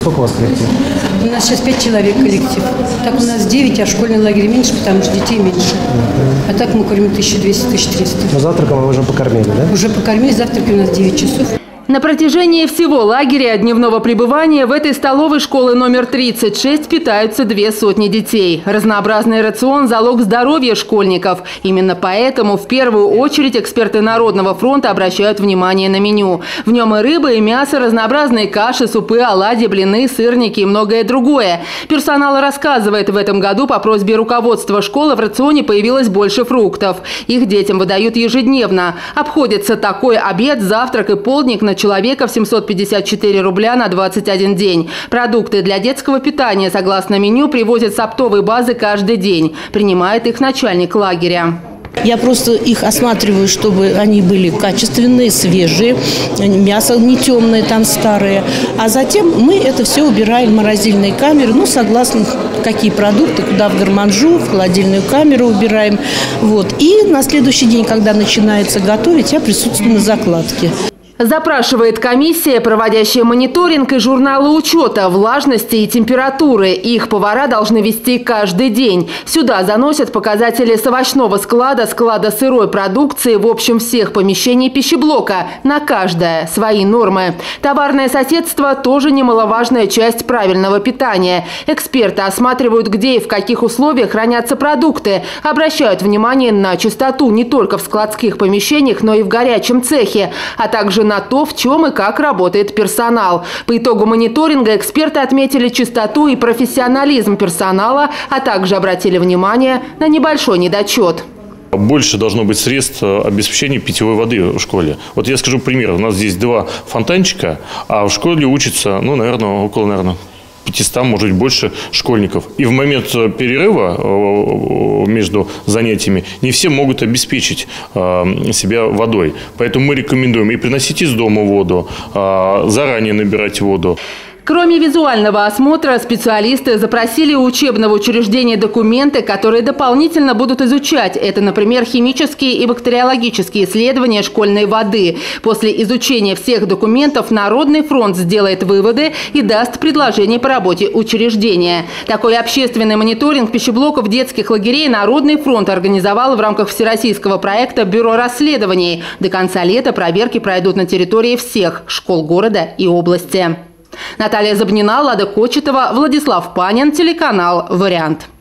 Сколько у вас коллектив? У нас сейчас 5 человек коллектив. Так у нас 9, а в школьный лагерь меньше, потому что детей меньше. А так мы кормим 1200-1300. Но завтраком вы уже покормили, да? Уже покормили, завтраки у нас 9 часов. На протяжении всего лагеря дневного пребывания в этой столовой школы номер 36 питаются 200 детей. Разнообразный рацион – залог здоровья школьников. Именно поэтому в первую очередь эксперты Народного фронта обращают внимание на меню. В нем и рыба, и мясо, разнообразные каши, супы, оладьи, блины, сырники и многое другое. Персонал рассказывает, в этом году по просьбе руководства школы в рационе появилось больше фруктов. Их детям выдают ежедневно. Обходится такой обед, завтрак и полдник на человека в 754 рубля на 21 день. Продукты для детского питания, согласно меню, привозят с оптовой базы каждый день. Принимает их начальник лагеря. Я просто их осматриваю, чтобы они были качественные, свежие, мясо не темное, там старое. А затем мы это все убираем в морозильные камеры, ну, согласно какие продукты, куда в гармонжу, в холодильную камеру убираем. Вот. И на следующий день, когда начинается готовить, я присутствую на закладке. Запрашивает комиссия, проводящая мониторинг, и журналы учета влажности и температуры. Их повара должны вести каждый день. Сюда заносят показатели с овощного склада, склада сырой продукции, в общем, всех помещений пищеблока. На каждое свои нормы. Товарное соседство – тоже немаловажная часть правильного питания. Эксперты осматривают, где и в каких условиях хранятся продукты. Обращают внимание на чистоту не только в складских помещениях, но и в горячем цехе, а также на то, в чем и как работает персонал. По итогу мониторинга эксперты отметили чистоту и профессионализм персонала, а также обратили внимание на небольшой недочет. Больше должно быть средств обеспечения питьевой воды в школе. Вот я скажу пример. У нас здесь 2 фонтанчика, а в школе учатся, ну, наверное, около, 500, может быть, больше школьников. И в момент перерыва между занятиями не все могут обеспечить себя водой. Поэтому мы рекомендуем и приносить из дома воду, заранее набирать воду. Кроме визуального осмотра, специалисты запросили у учебного учреждения документы, которые дополнительно будут изучать. Это, например, химические и бактериологические исследования школьной воды. После изучения всех документов Народный фронт сделает выводы и даст предложение по работе учреждения. Такой общественный мониторинг пищеблоков детских лагерей Народный фронт организовал в рамках всероссийского проекта «Бюро расследований». До конца лета проверки пройдут на территории всех школ города и области. Наталья Забнина, Лада Кочетова, Владислав Панин, телеканал «Вариант».